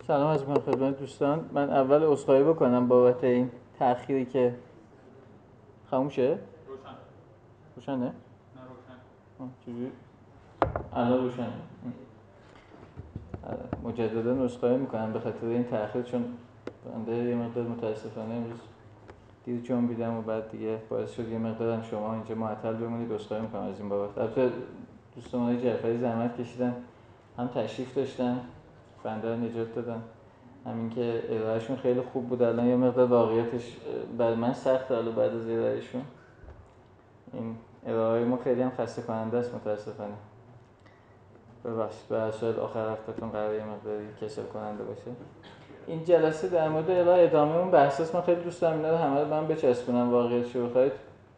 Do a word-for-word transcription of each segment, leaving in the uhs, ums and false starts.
سلام از میکنم خدمت دوستان. من اول عذرخواهی بکنم بابت این تأخیری که خاموشه؟ روشن. روشنه؟ نه روشن. چجوری؟ الان روشنه. مجددا عذرخواهی میکنم به خاطر این تأخیر، چون بنده یه مقدار متاسفانه امروز دیر جنبیدم و بعد دیگه باعث شد یه مقدارم شما اینجا معطل بمونید. عذرخواهی میکنم از این بابت. البته دوستان جعفری زحمت کشیدن، هم تشریف داشتن، بنده رو نجات دادن، همین که ارائهشون خیلی خوب بود. الان یه مقدار واقعیتش برای من سخته، حالا بعد از ارائهشون این ارائه ما خیلی هم خسته کننده است متاسفانه. ببخشید، به شاید آخر هفتهتون قراره یه مقداری کسل کننده باشه. این جلسه در مورد ارائه ادامه اون بحث است. من خیلی دوست دارم اینا رو همه رو من بچسبونم واقعیتش رو بخواید.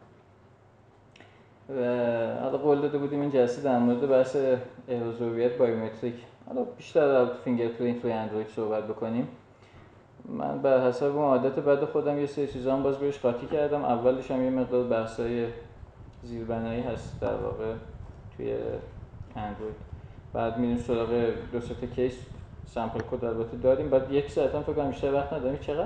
و حالا قول داده بودیم این جلسه در مورد بحث احراز هویت بایومتریک، حالا بیشتر در فینگرپرینت روی اندروید صحبت بکنیم. من بر حسب اون عادت بعد خودم یه سری چیزا هم باز بهش قاطی کردم. اولش هم یه مقدار بحثای زیربنایی هست در واقع توی اندروید. بعد میریم سراغ دو سه تا کیس سامپل کد البته داریم. بعد یک ساعت هم فکر کنم بیشتر وقت نداریم. چقدر؟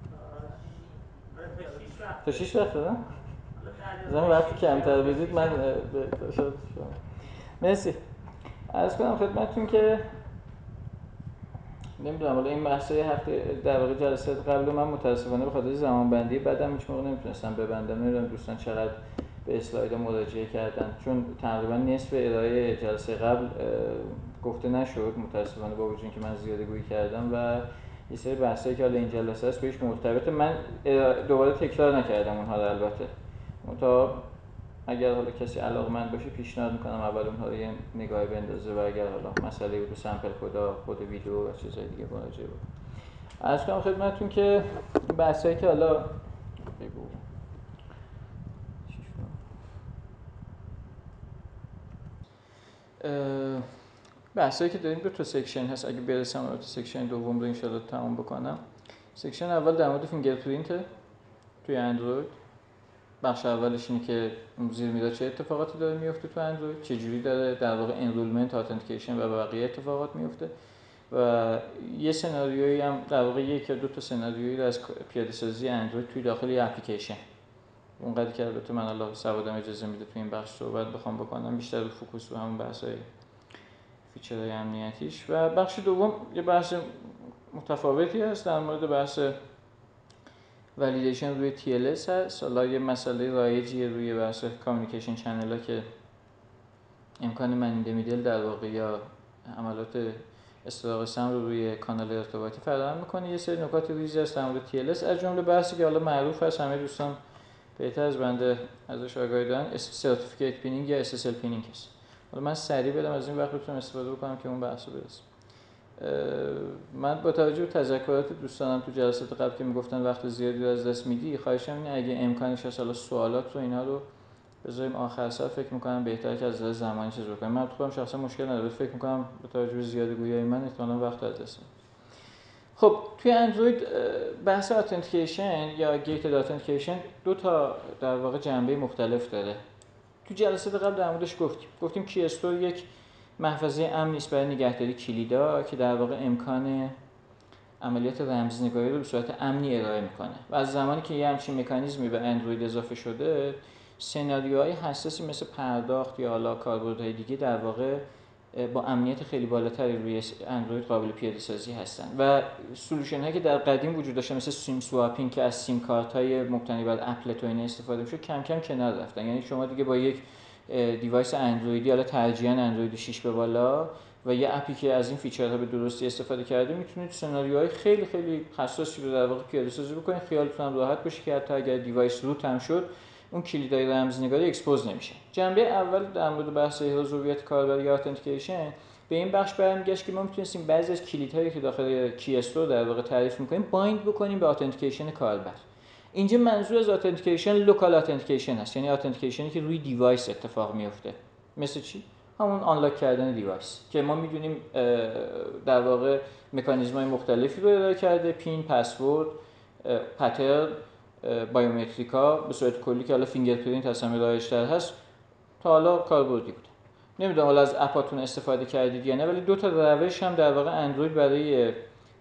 تا شش وقت دادم؟ زمان وقتی کمتر بدید من بهتر شد. مرسی. عرض کنم خدمتتون که نمیدونم حالا این بحثای هفته در واقع جلسه قبل من متاسفانه به خاطر زمانبندی بعدم هیچ موقع نمیتونستم ببندم. نمیدونم دوستان چقدر به اسلایدها مراجعه کردن، چون تقریبا نصف ارائه جلسه قبل گفته نشد متاسفانه، با وجود اینکه من زیاده گویی کردم و یه سری بحثایی که حالا این جلسه است بهش مرتبطه. من دوباره تکرار نکردم اونها رو البته، تا اگر حالا کسی علاقه‌مند باشه پیشنهاد میکنم اول اونها رو یه نگاهی بندازه و اگر حالا مسئله بود سامپل کدا، خود ویدیو و چیزای دیگه مراجعه بکنه. عرض کنم خدمتتون که بحثایی که حالا بگو بحثایی که داریم دو تا سکشن هست. اگه برسم به سکشن دوم رو ان شاء الله تموم بکنم. سکشن اول در مورد فینگرپرینت توی اندروید. بخش اولش اینه که زیر میاد چه اتفاقاتی داره میفته تو اندروید، چه جوری داره در واقع انرولمنت، اتنتیکیشن و بقیه اتفاقات میفته، و یه سناریویی هم در واقع یک یا دو تا سناریویی از پیاده سازی اندروید توی داخل یه اپلیکیشن. اونقدر که البته من الله سوادم اجازه میده تو این بخش صحبت بخوام بکنم، بیشتر رو فوکوس رو همون بحثای فیچرهای امنیتیش. و بخش دوم یه بحث متفاوتی هست در مورد بحث ولیدیشن روی تی ال اس هست. حالا یه مسئله رایجیه روی بحث کامیونیکیشن چنل ها که امکان منیده میدل در واقع یا عملات استراق سم رو روی کانال ارتباطی فراهم میکنه. یه سری نکات ریزی هست در مورد تی ال اس، از جمله بحثی که حالا معروف هست، همه دوستان بهتر از بنده ازش آگاهی دارن، سرتیفیکیت پینینگ یا اس اس ال پینینگ هست. حالا من سریع بدم از این وقت بتونم استفاده بکنم که اون بحثو برسیم. من با توجه به تذکرات دوستانم تو جلسات قبل که میگفتن وقت زیادی رو از دست میدی، خواهشم اینه اگه امکانش هست حالا سوالات رو اینا رو بذاریم آخر سر. فکر میکنم بهتره که از نظر زمانی چیز بکنم. من خودم شخصا مشکل نداره، فکر میکنم با توجه به زیادگویی من احتمالاً وقت از دست میدم. خب توی اندروید بحث اتنتیکیشن یا گیتد اتنتیکیشن دو تا در واقع جنبه مختلف داره. تو جلسات قبل در موردش گفتیم گفتیم کی استور یک محفظه امن نیست برای نگهداری کلیدا که در واقع امکان عملیات رمزنگاری رو به صورت امنی ارائه میکنه و از زمانی که یه همچین مکانیزمی به اندروید اضافه شده، سناریوهای حساسی مثل پرداخت یا حالا کاربردهای دیگه در واقع با امنیت خیلی بالاتری روی اندروید قابل پیاده سازی هستن و سولوشن هایی که در قدیم وجود داشتن مثل سیم سواپینگ که از سیم کارت های مبتنی بر اپلت و اینا استفاده میشه کم کم کنار رفتن. یعنی شما دیگه با یک دیوایس اندرویدی، حالا ترجیحاً اندروید شش به بالا و یه اپی که از این فیچرها به درستی استفاده کرده، میتونید سناریوهای خیلی خیلی حساسی رو در واقع پیاده سازی بکنید. خیالتون هم راحت باشه که حتی اگر دیوایس روت هم شد، اون کلیدای رمزنگاری اکسپوز نمیشه. جنبه اول در مورد بحث احراز هویت کاربر یا اتنتیکیشن به این بخش برمیگشت که ما میتونستیم بعضی از کلیدهایی که داخل کی استور در واقع تعریف میکنیم بایند بکنیم به اتنتیکیشن کاربر. اینجا منظور از اتنتیکیشن لوکال اتنتیکیشن هست، یعنی اتنتیکیشنی که روی دیوایس اتفاق میفته. مثل چی؟ همون آنلاک کردن دیوایس که ما میدونیم در واقع مکانیزم‌های مختلفی رو ارائه کرده، پین، پسورد، پترن، بایومتریکا به صورت کلی که حالا فینگرپرینت هست همه رایج‌تر هست، تا حالا کاربردی بود. نمیدونم حالا از اپاتون استفاده کردید یا نه، ولی دو تا روش هم در واقع اندروید برای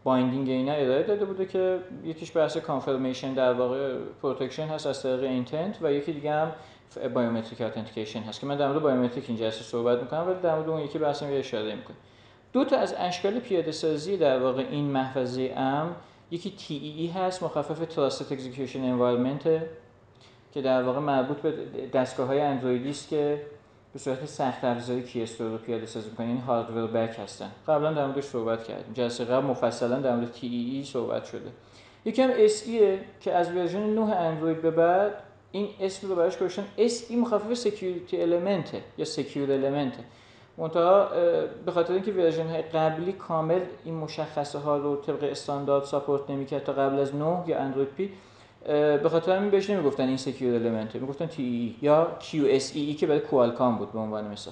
بایندینگ اینا ارائه داده بوده که یکیش بحث کانفرمیشن در واقع پروتکشن هست از طریق اینتنت و یکی دیگه هم بایومتریک اتنتیکیشن هست که من در مورد بایومتریک اینجا هست صحبت میکنم ولی در مورد اون یکی بحثم یه اشاره میکنم. دو تا از اشکال پیاده سازی در واقع این محفظه امن، یکی تی ای ای هست مخفف تراستد اکزیکیوشن انوایرمنت که در واقع مربوط به دستگاه‌های اندرویدی است که به صورت سخت افزاری کی استور رو پیاده سازی می‌کنن، یعنی هاردور بک هستن. قبلا در موردش صحبت کردیم. جلسه قبل مفصلا در مورد تی ای ای صحبت شده. یکم اس ای که از ورژن نه اندروید به بعد این اسم رو براش گذاشتن اس ای مخفف سکیوریتی المنت یا سکیور المنت. منتها به خاطر اینکه ورژن های قبلی کامل این مشخصه ها رو طبق استاندارد ساپورت نمی‌کرد تا قبل از نه یا اندروید پی، به خاطر همین بهش نمیگفتن این سکیور المنت، میگفتن تی ای یا کیو اس ای که برای کوالکام بود به عنوان مثال.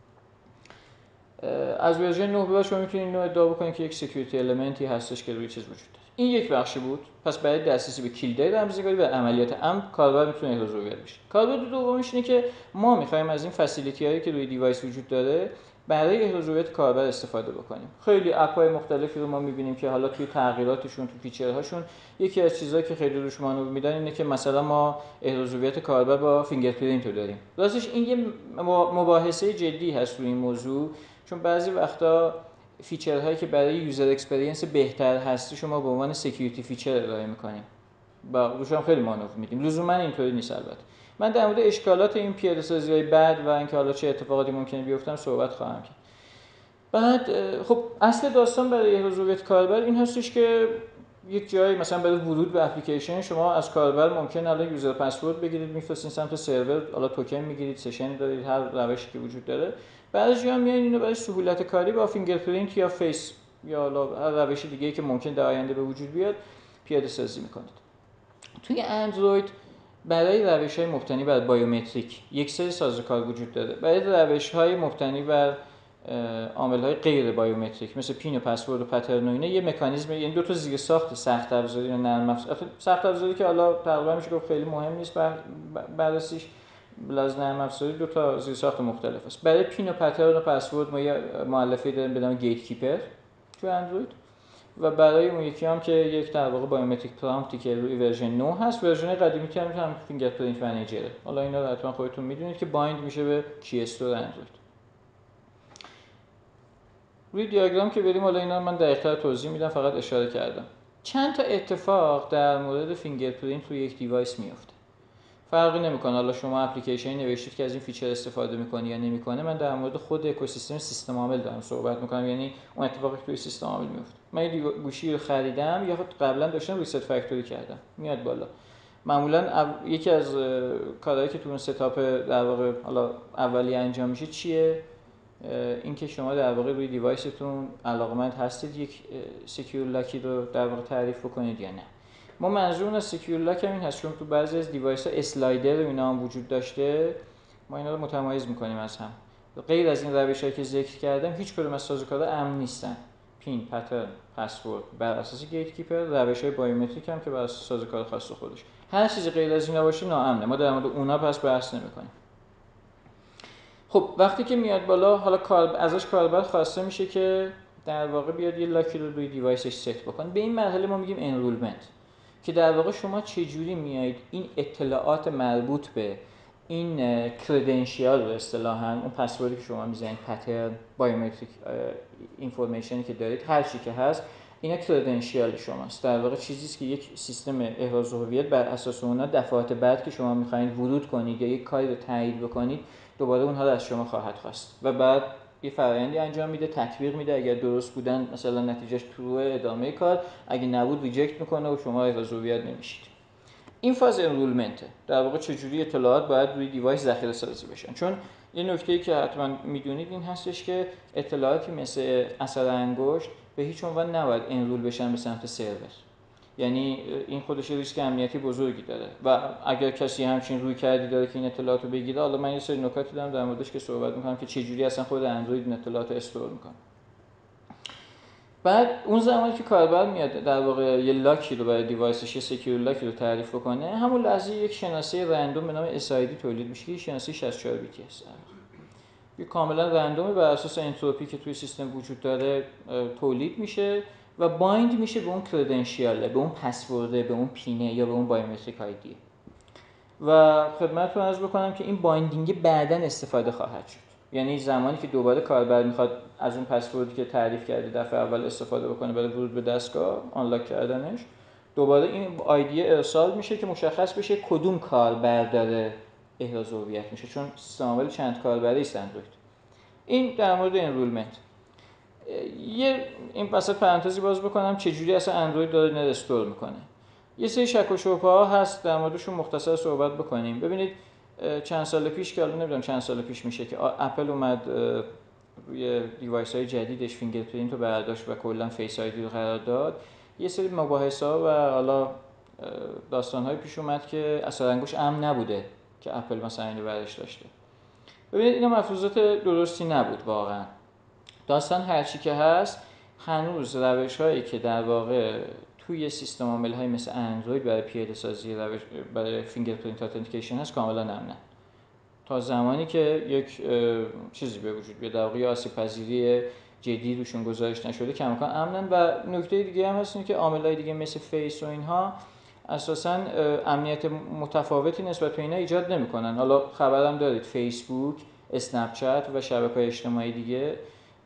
از ورژن نه به بعد شما میتونید اینو ادعا بکنید که یک سکیوریتی المنتی هستش که روی چیز وجود داره. این یک بخشی بود. پس برای دسترسی به کلیدهای رمزنگاری و عملیات امن کاربر میتونه احراز هویت بشه. کاربرد دومیش اینه که ما میخوایم از این فسیلیتی هایی که روی دیوایس وجود داره برای احراز هویت کاربر استفاده بکنیم. خیلی اپ‌های مختلفی رو ما می‌بینیم که حالا توی تغییراتشون، تو فیچرهاشون یکی از چیزایی که خیلی روش مانور میدن اینه که مثلا ما احراز هویت کاربر با فینگرپرینت رو داریم. راستش این یه مباحثه جدی هست روی این موضوع، چون بعضی وقتا فیچرهایی که برای یوزر اکسپریانس بهتر هست شما به عنوان سکیوریتی فیچر ارائه می‌کنیم. با روش هم خیلی مانور میدیم. لزوما اینطوری نیست البته. من در مورد اشکالات این پیاده‌سازی‌های بعد و اینکه حالا چه اتفاقاتی ممکنه بیفتن صحبت خواهم کرد. بعد خب اصل داستان برای احراز هویت کاربر این هستش که یک جایی مثلا برای ورود به اپلیکیشن شما از کاربر ممکنه الان یوزر پسورد بگیرید میفرستین سمت سرور، حالا توکن میگیرید، سشن دارید، هر روشی که وجود داره. بعضی جا میایین اینو برای سهولت کاری با فینگرپرینت یا فیس یا حالا هر روش دیگه‌ای که ممکن در آینده به وجود بیاد پیاده سازی میکنید. توی اندروید برای روش‌های مبتنی بر بایومتریک یک سری سازوکار وجود داره. برای روش‌های مبتنی بر عامل‌های غیر بایومتریک مثل پین و پسورد و پترن و اینا یه مکانیزم، یعنی دو تا زیرساخت سخت افزاری و نرم افزاری، سخت افزاری که حالا تقریبا میشه گفت خیلی مهم نیست بررسیش، لازم نرم افزاری دو تا زیرساخت مختلف است. برای پین و پترن و پسورد ما یه مؤلفه‌ای داریم به نام گیت کیپر تو اندروید و برای اون یکی هم که یک در واقع بایومتریک پرامپتی که روی ورژن نه هست، ورژن قدیمی که هم فینگرپرینت منیجر. حالا اینا رو حتما خودتون میدونید که بایند میشه به کی استور اندروید. روی دیاگرام که بریم حالا اینا رو من دقیق‌تر توضیح میدم، فقط اشاره کردم. چند تا اتفاق در مورد فینگرپرینت روی یک دیوایس میفته. فرقی نمیکنه حالا شما اپلیکیشنی نوشتید که از این فیچر استفاده میکنی یا نمیکنه. من در مورد خود اکوسیستم سیستم عامل دارم صحبت میکنم، یعنی اون اتفاقی که توی سیستم عامل میفته. من یه گوشی رو خریدم یا قبلا داشتم ریست فکتوری کردم، میاد بالا. معمولا او... یکی از کارهایی که تو اون ستاپ در واقع حالا اولیه انجام میشه چیه؟ اینکه شما در واقع روی دیوایستون علاقمند هستید یک سکیور لاکی رو در واقع تعریف بکنید یا نه. ما منظورمون از سکیور لاک همین هست، چون تو بعضی از دیوایس‌ها اسلایدر و اینا هم وجود داشته، ما اینا رو متمایز می‌کنیم از هم. غیر از این روش‌هایی که ذکر کردم هیچ کدوم از سازوکارها امن نیستن. پین، پترن، پسورد بر اساس گیت کیپر، روش‌های بایومتریک هم که بر اساس سازوکار خاص خودش. هر چیزی غیر از اینا باشه ناامنه. ما در مورد اونا پس بحث نمی‌کنیم. خب وقتی که میاد بالا، حالا کار ازش کاربر خواسته میشه که در واقع بیاد یه لاکی رو روی دیوایسش ست بکنه. به این مرحله ما میگیم انرولمنت، که در واقع شما چجوری میایید این اطلاعات مربوط به این کردنشیال رو اصطلاحاً اون پسوردی که شما میزنید، پترن، بایومتریک اینفورمیشنی که دارید، هر چی که هست، اینا کردنشیال شماست. در واقع چیزی است که یک سیستم احراز هویت بر اساس اونها دفعات بعد که شما میخواید ورود کنید یا یک کاری رو تایید بکنید دوباره اونها رو از شما خواهد خواست و بعد یه فرآیندی انجام میده، تطبیق میده. اگر درست بودن مثلا نتیجهش ترو، ادامه کار، اگه نبود ریجکت میکنه و شما احراز هویت نمیشید. این فاز انرولمنته. در واقع چجوری اطلاعات باید روی دیوایس ذخیره سازی بشن. چون یه نکته‌ای که حتما میدونید این هستش که اطلاعاتی مثل اثر انگشت به هیچ عنوان نباید انرول بشن به سمت سرور. یعنی این خودش ریسک امنیتی بزرگی داره و اگر کسی همچین روی کردی داره که این اطلاعات رو بگیره، حالا من یه سری نکاتی دارم در موردش که صحبت می‌کنم که چجوری اصلا خود اندروید این اطلاعات رو استور می‌کنه. بعد اون زمانی که کاربر میاد در واقع یه لاکی رو برای دیوایسش، یه سکیور لاکی رو تعریف کنه، همون لحظه یک شناسه رندوم به نام اس آی دی تولید میشه. یه شناسه شصت و چهار بیتی هست. یه کاملا رندومه بر اساس انتروپی که توی سیستم وجود داره تولید میشه و بایند میشه به اون کردنشیاله، به اون پسورده، به اون پینه یا به اون بایومتریک آیدی. و خدمتتون عرض بکنم که این بایندینگ بعداً استفاده خواهد شد. یعنی زمانی که دوباره کاربر میخواد از اون پسوردی که تعریف کرده دفعه اول استفاده بکنه برای ورود به دستگاه، آنلاک کردنش، دوباره این آیدی ارسال میشه که مشخص بشه کدوم کاربر داره احراز هویت میشه، چون سیستم عامل چند کاربری است اندروید. این در مورد انرولمنت. یه این وسط پرانتزی باز بکنم چجوری اصلا اندروید داره اینا رستور میکنه. یه سری شک و شبهه ها هست در موردشون مختصر صحبت بکنیم. ببینید چند سال پیش که الان نمیدونم چند سال پیش میشه که اپل اومد روی دیوایس های جدیدش فینگرپرینت رو برداشت و کلا فیس آیدی رو قرار داد. یه سری مباحث ها و حالا داستان های پیش اومد که اثر انگوش امن نبوده که اپل مثلا اینو برش داشته. ببینید اینا مفروضات درستی نبود واقعا. داستان هرچی که هست هنوز روش هایی که در واقع توی سیستم عامل های مثل اندروید برای پیاده سازی روش برای فینگرپرینت اتنتیکیشن هست کاملا امنن. تا زمانی که یک چیزی به وجود بیاد، در واقع آسیب پذیری جدی روشون گذاشته نشده کماکان امنن. و نکته دیگه هم هست که عاملای دیگه مثل فیس و اینها اساساً امنیت متفاوتی نسبت به اینا ایجاد نمی‌کنن. حالا خبرم دارید فیسبوک، اسنپ چت و شبکه‌های اجتماعی دیگه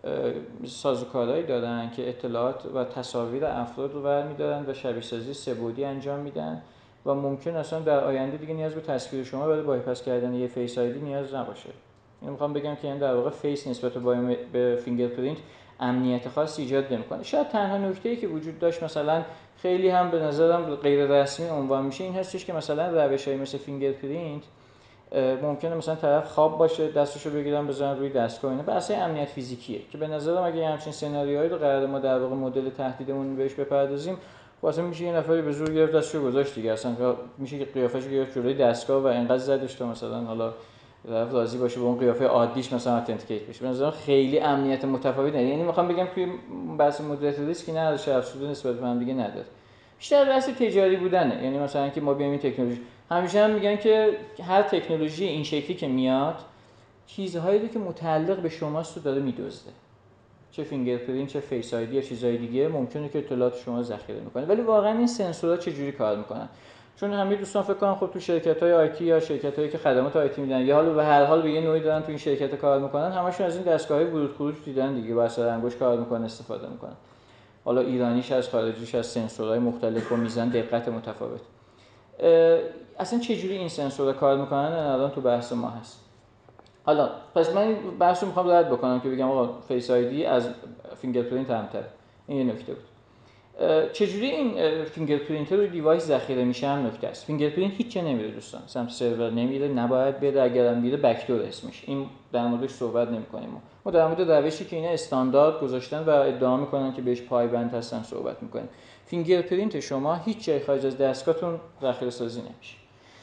سازوکارهایی دارن که اطلاعات و تصاویر افراد رو برمی‌دارن و شبیه سازی سه‌بعدی انجام میدن و ممکن اصلا در آینده دیگه نیاز به تصویر شما برای بایپاس کردن یه فیس آیدی نیاز نباشه. اینو میخوام بگم که این در واقع فیس نسبت به به فینگرپرینت امنیت خاصی ایجاد نمی‌کنه. شاید تنها نکته‌ای که وجود داشت مثلا خیلی هم به نظرم غیر رسمی عنوان میشه این هستش که مثلا روش‌های مثل فینگرپرینت ممکنه مثلا طرف خواب باشه دستشو بگیرن بزنن روی دستگاه، اینا بحث امنیت فیزیکیه که به نظرم اگه همچین سناریوهایی رو قرار ما در واقع مدل تهدیدمون بهش بپردازیم، واسه میشه یه نفری به زور گرفت دستشو گذاشت دیگه، اصلا میشه که قیافه‌شو گرفت جلوی دستگاه و انقدر زدش تا مثلا حالا طرف راضی باشه به اون قیافه عادیش مثلا اتنتیکیت بشه. به نظرم خیلی امنیت متفاوتی نداره. یعنی میخوام بگم توی بحث مدیریت ریسک نه ارزش افزوده نسبت به هم دیگه نداره. بیشتر بحث تجاری بودنه. یعنی مثلا که ما بیایم این تکنولوژی، همیشه هم میگن که هر تکنولوژی این شکلی که میاد چیزهایی رو که متعلق به شماست رو داره میدزده، چه فینگرپرینت چه فیس آیدی یا چیزهای دیگه ممکنه که اطلاعات شما ذخیره میکنه. ولی واقعا این سنسورها چه جوری کار میکنن؟ چون همه دوستان فکر کنم خب تو شرکت‌های آیتی یا شرکت‌هایی که خدمات آیتی میدن یا حالا به هر حال به یه نوعی دارن تو این شرکت کار میکنن، همشون از این دستگاه‌های ورود خروج دیدن دیگه، با اثر انگشت کار میکنن، استفاده میکنن. حالا ایرانیش از خارجیش از سنسورهای مختلف با میزان دقت متفاوت. اصلا چه جوری این سنسورها کار میکنن الان تو بحث ما هست. حالا پس من بحثو میخوام رد بکنم که بگم آقا فیس آیدی از فینگرپرینت امن‌تره. این یه نکته بود. چجوری این فینگرپرینت روی دیوایس ذخیره میشه هم نکته است. فینگرپرینت هیچ جا نمیره دوستان، سمت سرور نمیره، نباید بره، اگرم میره بک‌دور اسمش. این در موردش صحبت نمی‌کنیم. ما ما در مورد روشی که اینا استاندارد گذاشتن و ادعا میکنن که بهش پایبند هستن صحبت میکنیم. فینگرپرینت شما هیچ جای خارج از دستگاهتون ذخیره سازی نمیشه.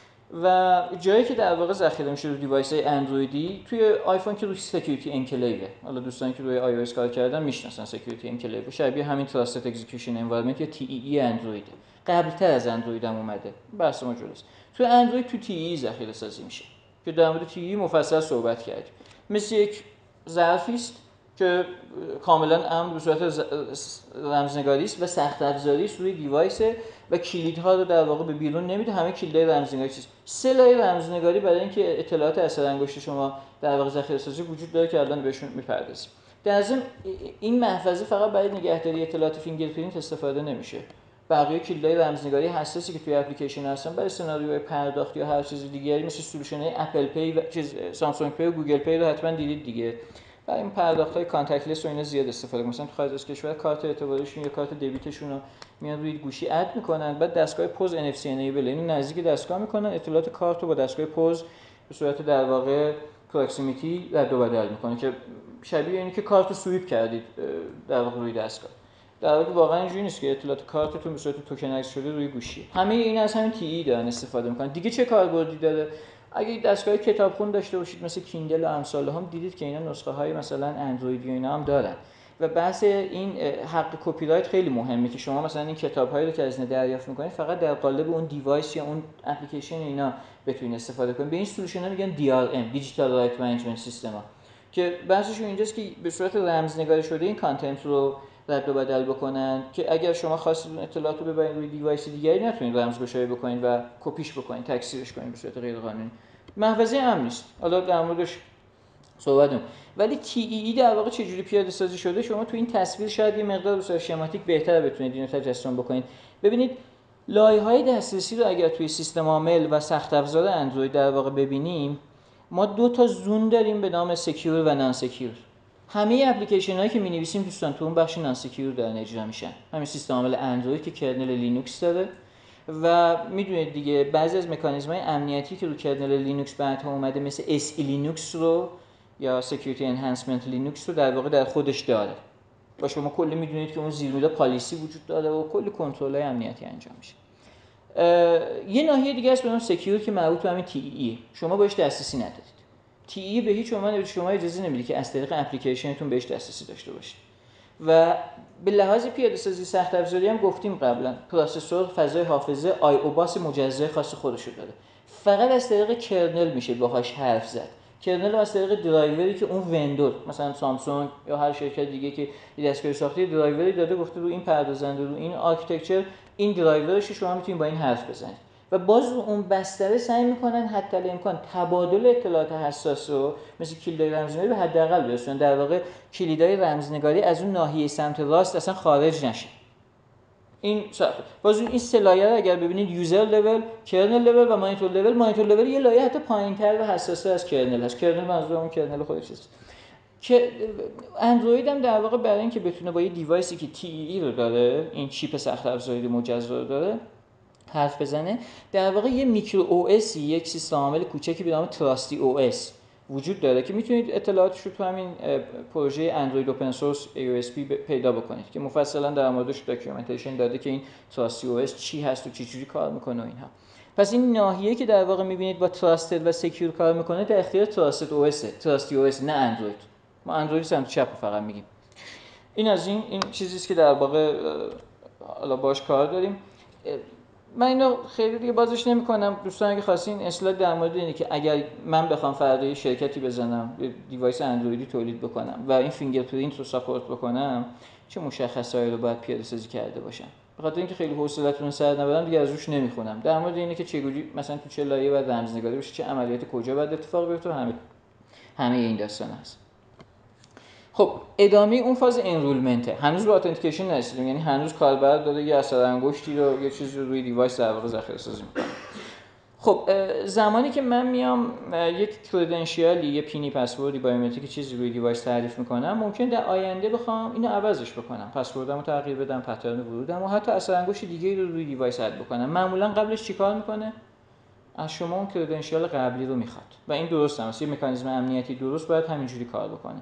و جایی که در واقع ذخیره میشه روی دیوایس های اندرویدی، توی آیفون که روی سکیوریتی انکلیوه. حالا دوستانی که روی آی او اس کار کردن میشناسن سکیوریتی انکلیو، شبیه همین تراستد اکزیکیوشن انوایرمنت یا تی ای ای اندرویده. قبل‌تر از اندروید هم اومده. بحث ما جلوست. توی اندروید تو تی ای ای ذخیره سازی میشه که در مورد تی ای ای مفصل صحبت کردیم. مثل یک ظرفی است که کاملا امن به صورت رمزنگاری است و سخت افزاری است روی دیوایس و کلیدها رو در واقع به بیرون نمیده. همه کلیدهای رمزنگاری چیز سه لایه رمزنگاری برای اینکه اطلاعات اثر انگشت شما در واقع ذخیره سازی وجود داره که الان بهشون میپردازیم. در ضمن این محفظه فقط برای نگهداری اطلاعات فینگرپرینت استفاده نمیشه. بقیه کلیدهای رمزنگاری حساسی که توی اپلیکیشن هستن برای سناریوهای پرداخت یا هر چیز دیگری مثل سولوشن‌های اپل پی و چیز سامسونگ پی و گوگل پی رو حتما دیدید دیگه. برای این پرداخت‌های کانتکتلس و اینا زیاد استفاده می‌کنن. مثلا تو خارج از کشور کارت اعتباریشون یا کارت دبیتشون رو میان روی گوشی اد می‌کنن، بعد دستگاه پوز ان اف سی انیبل اینو نزدیک دستگاه می‌کنن، اطلاعات کارت رو با دستگاه پوز به صورت در واقع پراکسیمیتی رد و بدل می‌کنه که شبیه اینه که کارت رو سویپ کردید در واقع روی دستگاه. در واقع واقعا اینجوری نیست که اطلاعات کارتتون به صورت توکنایز شده روی گوشی. همه اینا از همین تی ای دارن استفاده می‌کنن. دیگه چه کاربردی داره؟ اگه دستگاه کتابخون داشته باشید مثل کیندل و امثال هم، دیدید که اینا نسخه های مثلا اندرویدی و اینا هم دارن و بحث این حق کپی رایت خیلی مهمه که شما مثلا این کتاب‌هایی رو که از اینا دریافت می‌کنید فقط در قالب اون دیوایس یا اون اپلیکیشن اینا بتونید استفاده کنید. به این سولوشن‌ها میگن دی آر ام دیجیتال رایت منیجمنت سیستم ها که بحثش اینجاست که به صورت رمزنگاری شده این کانتنت رو رد و بدل بکنن که اگر شما خواستید اون اطلاعات رو ببرید روی دیوایس دیگری نتونید رمزگشایی بکنید و کپیش بکنید، تکثیرش کنید به صورت غیر قانونی. محفظه امن نیست. حالا در موردش صحبت کنیم. ولی تی ای ای در واقع چجوری پیاده سازی شده؟ شما تو این تصویر شاید یه مقدار به صورت شماتیک بهتر بتونید اینو تجسم بکنید. ببینید لایه‌های دسترسی رو اگر توی سیستم عامل و سخت افزار اندروید در واقع ببینیم، ما دو تا زون داریم به نام سکیور و نان سکیور. همه اپلیکیشن هایی که می‌نویسیم دوستان تو اون بخش نان سکیور دارن اجرا میشن. همین سیستم عامل اندروید که کرنل لینوکس داره و میدونید دیگه بعضی از مکانیزم‌های امنیتی که رو کرنل لینوکس بعدها اومده مثل اس ای لینوکس رو یا سکیوریتی انهانسمنت لینوکس رو در واقع در خودش داره. و شما کلی میدونید که اون زیرمیدا پالیسی وجود داره و کلی کنترل‌های امنیتی انجام میشه. یه ناحیه دیگه است به نام سکیور که مربوط به همین تی ای ای. شما بهش دسترسی ندارید. تی ای به هیچ عنوان به شما اجازه نمیده که از طریق اپلیکیشنتون بهش دسترسی داشته باشید. و به لحاظ پیاده‌سازی سخت افزاری هم گفتیم قبلا، پروسسور فضای حافظه آی او باس مجزای خاص خودش رو داره. فقط از طریق کرنل میشه باهاش حرف زد. کرنل از طریق درایوری که اون وندور مثلا سامسونگ یا هر شرکت دیگه که دستگاه ساختی درایوری داده گفته رو این پردازنده رو این آرکیتکچر این درایورش شما میتونید با این حرف بزنید. و باز اون بستره سعی میکنن حتی الامکان تبادل اطلاعات حساس رو مثل کلیدهای رمزنگاری به حداقل برسونن. در واقع کلیدهای رمزنگاری از اون ناحیه سمت راست اصلا خارج نشه. این صرفه. باز این سه لایه رو اگر ببینید یوزر لول، کرنل لول و مانیتور لول، مانیتور لول یه لایه حتی پایین‌تر و حساس‌تر از کرنل هست. کرنل منظور اون کرنل خودش است. که اندروید هم در واقع برای اینکه بتونه با یه دیوایسی که تی ای ای رو داره، این چیپ سخت افزاری مجزا رو داره، حرف بزنه، در واقع یه میکرو او اس، یک سیستم عامل کوچکی به نام تراستی او اس وجود داره که میتونید اطلاعاتش رو تو همین پروژه اندروید اوپن سورس ای او اس پی پیدا بکنید که مفصلا در موردش داکیومنتیشن داده که این تراستی او اس چی هست و چه جوری کار میکنه و اینها. پس این ناحیه که در واقع میبینید با تراستد و سکیور کار میکنه در اختیار تراستد او اس، تراستی او اس، نه اندروید. ما اندروید سمت چپ فقط میگیم. این از این این چیزی است که در واقع حالا باش کار داریم. من اینو خیلی دیگه بازش نمی‌کنم. دوستان اگه خواستین اسلاید در مورد اینه که اگر من بخوام فردا یه شرکتی بزنم، یه دیوایس اندرویدی تولید بکنم و این فینگرپرینت رو ساپورت بکنم، چه مشخصایی رو باید پیاده‌سازی کرده باشم؟ به خاطر اینکه خیلی حوصله‌تون رو سر نبرم دیگه از روش نمیخونم. در مورد اینه که چجوری مثلا تو چه لایه باید رمزنگاری بشه، چه عملیات کجا باید اتفاق بیفته، همه همه این داستان هست. خب ادامه اون فاز انرولمنته. هنوز به اتنتیکیشن نرسیدیم، یعنی هنوز کاربر داره یه اثر انگشتی رو یه چیزی رو روی دیوایس در واقع ذخیره سازی می‌کنه. خب زمانی که من میام یک کردنشیالی، یه پینی پسوردی بایومتریک چیزی روی دیوایس تعریف می‌کنم، ممکن در آینده بخوام اینو عوضش بکنم، پسوردمو تغییر بدم، پترن ورودم و حتی اثر انگشت دیگه‌ای رو روی دیوایس اد بکنم. معمولاً قبلش چیکار می‌کنه؟ از شما اون کردنشیال قبلی رو می‌خواد. و این درست هم است. یه مکانیزم امنیتی درست باید همینجوری کار بکنه.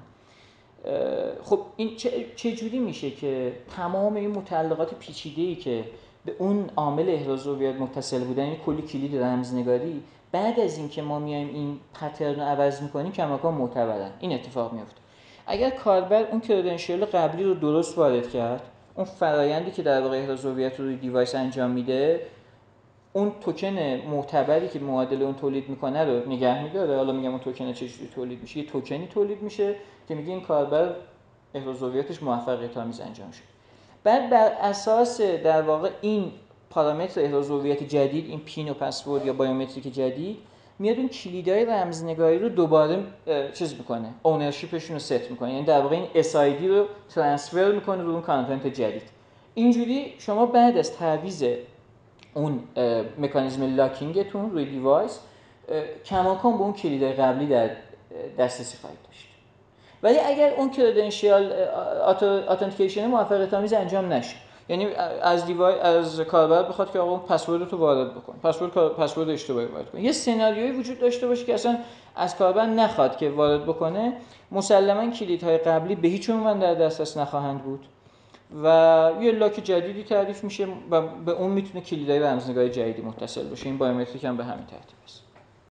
خب این چه جوری میشه که تمام این متعلقات پیچیده‌ای که به اون عامل احراز هویت متصل بودن، این کلی کلید رمزنگاری، بعد از این که ما میایم این پترن رو عوض میکنیم کماکان معتبرن. این اتفاق میفته اگر کاربر اون کردنشیال قبلی رو درست وارد کرد، اون فرایندی که در واقع احراز هویت رو روی دیوایس انجام میده، اون توکن معتبری که معادل اون تولید میکنه رو نگه میداره. حالا میگم اون توکن چجوری تولید میشه، یه توکنی تولید میشه که میگه این کاربر احراز هویتش موفقیت آمیز انجام شد. بعد بر اساس در واقع این پارامتر احراز هویت جدید، این پین و پسورد یا بایومتریک جدید، میاد اون کلیدهای رمزنگاری رو دوباره چیز میکنه، اونرشیپشون رو ست میکنه، یعنی در واقع این اس آی دی رو ترانسفر میکنه رو اون کانتنت جدید. اینجوری شما بعد از تعویض اون مکانیزم لاکینگتون روی دیوایس کماکان به اون کلیدهای قبلی در دسترسی خواهید داشت. ولی اگر اون کردنشیال اتنتیکیشن موفقیت آمیز انجام نشه، یعنی از دیوایس از کاربر بخواد که آقا اون پسورد رو وارد بکن، پسورد پسورد اشتباهی وارد کن، یه سناریویی وجود داشته باشه که اصلا از کاربر نخواد که وارد بکنه، مسلماً کلیدهای قبلی به هیچ عنوان در دسترس نخواهند بود و یه لاک جدیدی تعریف میشه و به اون میتونه کلیدهای رمزنگاری جدیدی متصل بشه. این بایومتریک هم به همین ترتیب است.